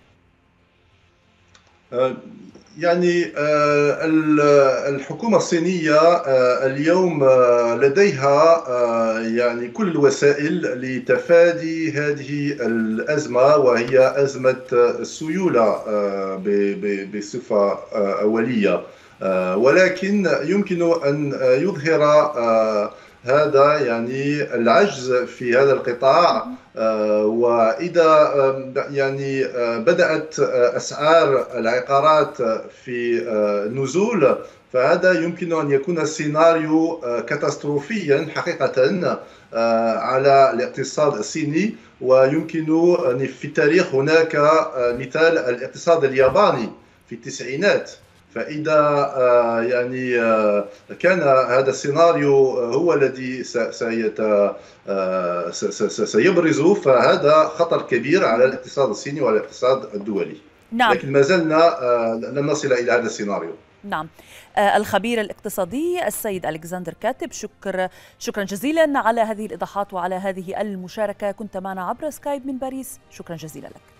يعني الحكومة الصينية اليوم لديها يعني كل الوسائل لتفادي هذه الأزمة، وهي أزمة السيولة بصفة أولية، ولكن يمكن أن يظهر هذا يعني العجز في هذا القطاع، وإذا يعني بدأت أسعار العقارات في نزول، فهذا يمكن أن يكون سيناريو كاتاستروفيا حقيقة على الاقتصاد الصيني. ويمكن أن في التاريخ هناك مثال الاقتصاد الياباني في التسعينات، فإذا يعني كان هذا السيناريو هو الذي سيبرز، فهذا خطر كبير على الاقتصاد الصيني وعلى الاقتصاد الدولي. نعم. لكن ما زلنا لم نصل إلى هذا السيناريو. نعم. الخبير الاقتصادي السيد ألكسندر كاتب، شكر شكرا جزيلا على هذه الإيضاحات وعلى هذه المشاركة، كنت معنا عبر سكايب من باريس، شكرا جزيلا لك.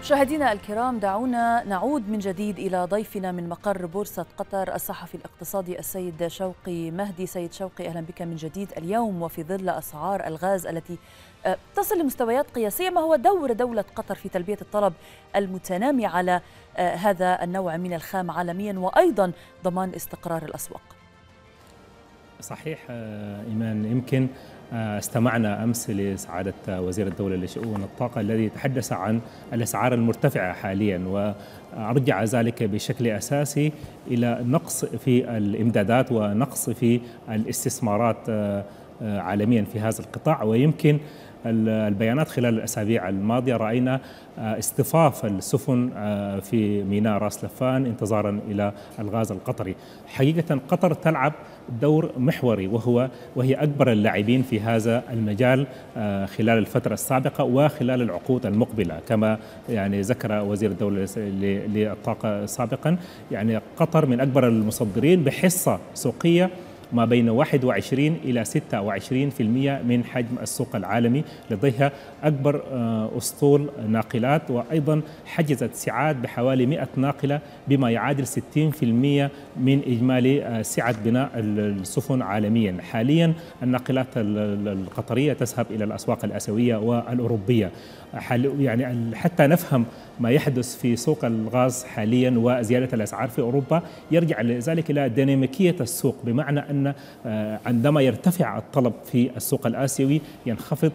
مشاهدينا الكرام، دعونا نعود من جديد إلى ضيفنا من مقر بورصة قطر الصحفي الاقتصادي السيد شوقي مهدي. سيد شوقي، أهلا بك من جديد. اليوم وفي ظل أسعار الغاز التي تصل لمستويات قياسية، ما هو دور دولة قطر في تلبية الطلب المتنامي على هذا النوع من الخام عالميا وأيضا ضمان استقرار الأسواق؟ صحيح إيمان، يمكن استمعنا أمس لسعادة وزير الدولة لشؤون الطاقة الذي تحدث عن الأسعار المرتفعة حاليا، وأرجع ذلك بشكل أساسي إلى نقص في الإمدادات ونقص في الاستثمارات عالميا في هذا القطاع. ويمكن البيانات خلال الأسابيع الماضية رأينا اصطفاف السفن في ميناء راس لفان انتظارا إلى الغاز القطري. حقيقة قطر تلعب دور محوري، وهو وهي أكبر اللاعبين في هذا المجال خلال الفترة السابقة وخلال العقود المقبلة، كما يعني ذكر وزير الدولة للطاقة سابقا. يعني قطر من أكبر المصدرين بحصة سوقية ما بين واحد وعشرين إلى ستة وعشرين بالمئة من حجم السوق العالمي، لديها أكبر أسطول ناقلات، وأيضا حجزت سعات بحوالي مئة ناقلة بما يعادل ستين بالمئة من إجمالي سعة بناء السفن عالميا. حاليا الناقلات القطرية تذهب إلى الأسواق الآسيوية والأوروبية. يعني حتى نفهم ما يحدث في سوق الغاز حاليا وزيادة الأسعار في أوروبا يرجع ذلك إلى ديناميكية السوق، بمعنى أن عندما يرتفع الطلب في السوق الآسيوي ينخفض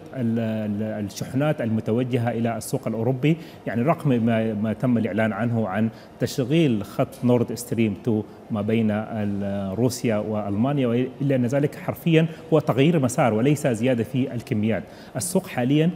الشحنات المتوجهة إلى السوق الأوروبي. يعني رغم ما, ما تم الإعلان عنه عن تشغيل خط نورد ستريم اثنين ما بين روسيا وألمانيا، إلا أن ذلك حرفيا هو تغيير مسار وليس زيادة في الكميات. السوق حاليا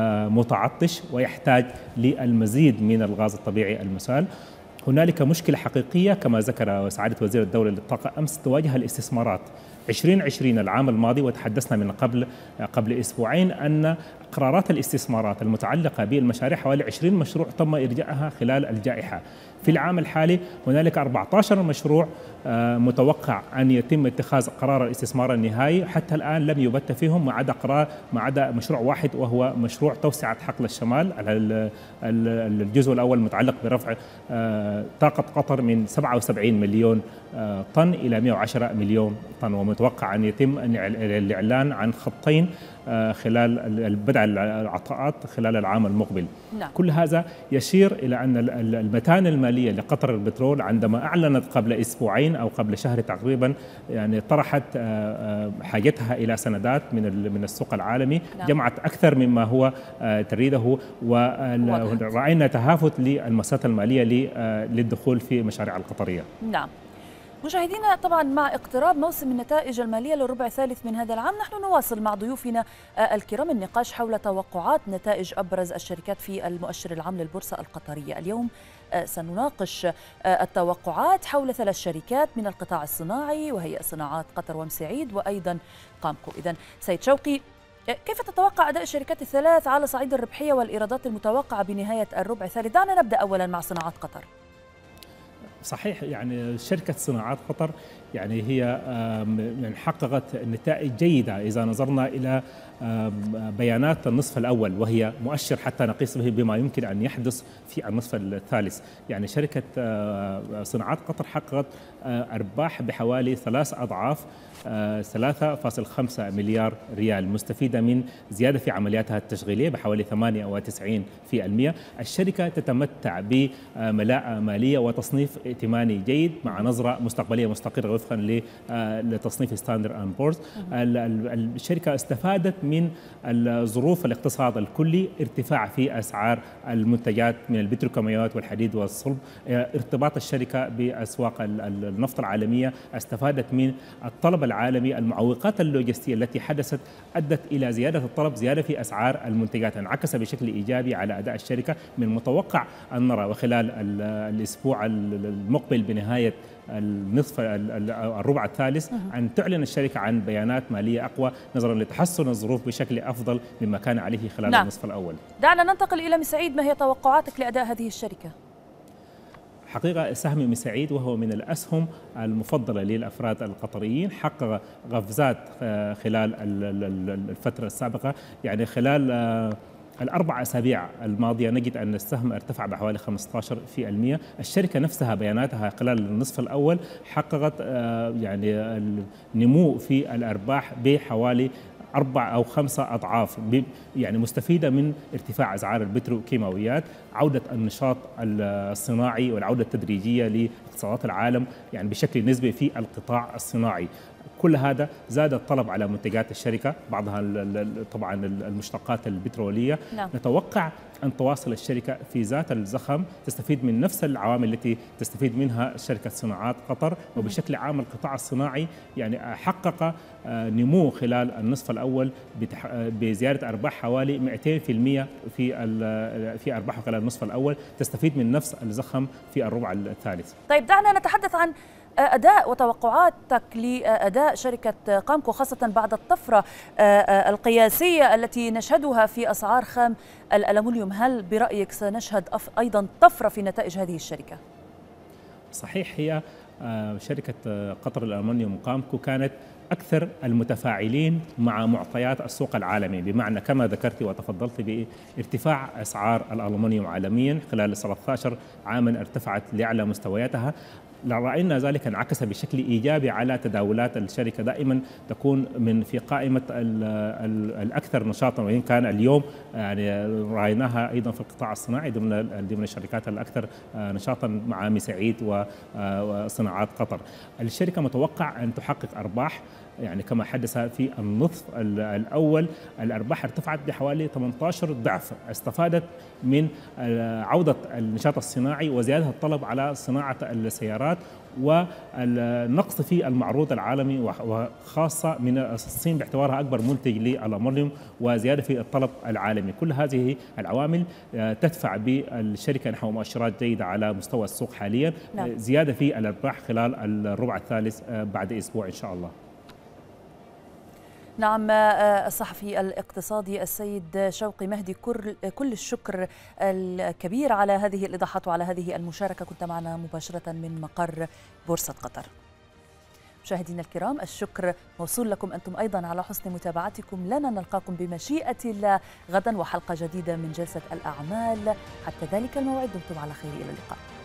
متعطش ويحتاج للمزيد من الغاز الطبيعي المسال. هنالك مشكلة حقيقية كما ذكر سعادة وزير الدولة للطاقة أمس تواجه الاستثمارات. عشرين عشرين العام الماضي، وتحدثنا من قبل قبل أسبوعين أن قرارات الاستثمارات المتعلقة بالمشاريع حوالي عشرين مشروع تم إرجاعها خلال الجائحة. في العام الحالي هنالك أربعة عشر مشروع متوقع أن يتم اتخاذ قرار الاستثمار النهائي، حتى الآن لم يبت فيهم ما عدا قرار ما عدا مشروع واحد، وهو مشروع توسعة حقل الشمال. الجزء الأول متعلق برفع طاقة قطر من سبعة وسبعين مليون طن إلى مئة وعشرة مليون طن، ومتوقع أن يتم الإعلان عن خطين خلال بدء العطاءات خلال العام المقبل. نعم. كل هذا يشير إلى أن المتانة المالية لقطر البترول عندما أعلنت قبل أسبوعين أو قبل شهر تقريبا، يعني طرحت حاجتها إلى سندات من من السوق العالمي. نعم. جمعت أكثر مما هو تريده، ورأينا تهافت للمؤسسات المالية للدخول في مشاريع القطرية. نعم. مشاهدينا، طبعا مع اقتراب موسم النتائج المالية للربع الثالث من هذا العام، نحن نواصل مع ضيوفنا الكرام النقاش حول توقعات نتائج أبرز الشركات في المؤشر العام للبورصة القطرية. اليوم سنناقش التوقعات حول ثلاث شركات من القطاع الصناعي، وهي صناعات قطر ومسعيد وأيضا قامكو. إذن سيد شوقي، كيف تتوقع أداء الشركات الثلاث على صعيد الربحية والإيرادات المتوقعة بنهاية الربع الثالث؟ دعنا نبدأ أولا مع صناعات قطر. صحيح، يعني شركة صناعات قطر يعني هي من حققت نتائج جيدة إذا نظرنا إلى بيانات النصف الأول، وهي مؤشر حتى نقيس به بما يمكن أن يحدث في النصف الثالث. يعني شركة صناعات قطر حققت أرباح بحوالي ثلاث أضعاف ثلاثة فاصلة خمسة مليار ريال، مستفيدة من زيادة في عملياتها التشغيلية بحوالي ثمانية وتسعين بالمئة. الشركة تتمتع بملاءة مالية وتصنيف ائتماني جيد مع نظرة مستقبلية مستقرة وفقا لتصنيف ستاندرد اند بورز. الشركة استفادت من الظروف الاقتصاد الكلي، ارتفاع في أسعار المنتجات من البتروكيماويات والحديد والصلب، ارتباط الشركة بأسواق النفط العالمية، استفادت من الطلب العالمي. المعوقات اللوجستية التي حدثت أدت إلى زيادة الطلب، زيادة في أسعار المنتجات، انعكس بشكل إيجابي على أداء الشركة. من المتوقع أن نرى وخلال الأسبوع المقبل بنهاية النصف الربع الثالث أن تعلن الشركة عن بيانات مالية أقوى نظرا لتحسن الظروف بشكل أفضل مما كان عليه خلال نعم. النصف الأول. دعنا ننتقل إلى مسعيد، ما هي توقعاتك لأداء هذه الشركة؟ حقيقة سهم مسعيد وهو من الأسهم المفضلة للأفراد القطريين، حقق قفزات خلال الفترة السابقة. يعني خلال الأربع أسابيع الماضية نجد أن السهم ارتفع بحوالي خمسة عشر بالمئة. الشركة نفسها بياناتها خلال النصف الأول حققت يعني النمو في الأرباح بحوالي أربع أو خمسة أضعاف، يعني مستفيدة من ارتفاع أسعار البتروكيماويات، عودة النشاط الصناعي والعودة التدريجية لاقتصادات العالم يعني بشكل نسبي في القطاع الصناعي. كل هذا زاد الطلب على منتجات الشركة، بعضها طبعا المشتقات البترولية. نعم. نتوقع أن تواصل الشركة في ذات الزخم، تستفيد من نفس العوامل التي تستفيد منها شركة صناعات قطر، وبشكل عام القطاع الصناعي يعني حقق نمو خلال النصف الأول بزيادة أرباح حوالي مئتين بالمئة في في أرباحه خلال النصف الأول، تستفيد من نفس الزخم في الربع الثالث. طيب دعنا نتحدث عن أداء وتوقعاتك لأداء شركة قامكو خاصة بعد الطفرة القياسية التي نشهدها في أسعار خام الألمنيوم. هل برأيك سنشهد أيضا طفرة في نتائج هذه الشركة؟ صحيح، هي شركة قطر الألمنيوم قامكو كانت أكثر المتفاعلين مع معطيات السوق العالمي، بمعنى كما ذكرت وتفضلت بارتفاع أسعار الألمنيوم عالميا خلال ثلاثة عشر عاما، ارتفعت لأعلى مستوياتها. رأينا ذلك انعكس بشكل إيجابي على تداولات الشركة، دائما تكون من في قائمة ال ال الأكثر نشاطا، وإن كان اليوم يعني رأيناها أيضا في القطاع الصناعي ضمن ضمن الشركات الأكثر نشاطا مع مسعيد وصناعات قطر. الشركة متوقع أن تحقق أرباح يعني كما حدث في النصف الأول، الأرباح ارتفعت بحوالي ثمانية عشر ضعف، استفادت من عودة النشاط الصناعي وزيادة الطلب على صناعة السيارات والنقص في المعروض العالمي، وخاصة من الصين باعتبارها أكبر منتج للألمنيوم، وزيادة في الطلب العالمي. كل هذه العوامل تدفع بالشركة نحو مؤشرات جيدة على مستوى السوق حاليا. نعم. زيادة في الأرباح خلال الربع الثالث بعد أسبوع إن شاء الله. نعم، الصحفي الاقتصادي السيد شوقي مهدي، كل الشكر الكبير على هذه الإيضاحات وعلى هذه المشاركة، كنت معنا مباشرة من مقر بورصة قطر. مشاهدينا الكرام، الشكر موصول لكم أنتم أيضا على حسن متابعتكم لنا. نلقاكم بمشيئة الله غدا وحلقة جديدة من جلسة الأعمال. حتى ذلك الموعد دمتم على خير، إلى اللقاء.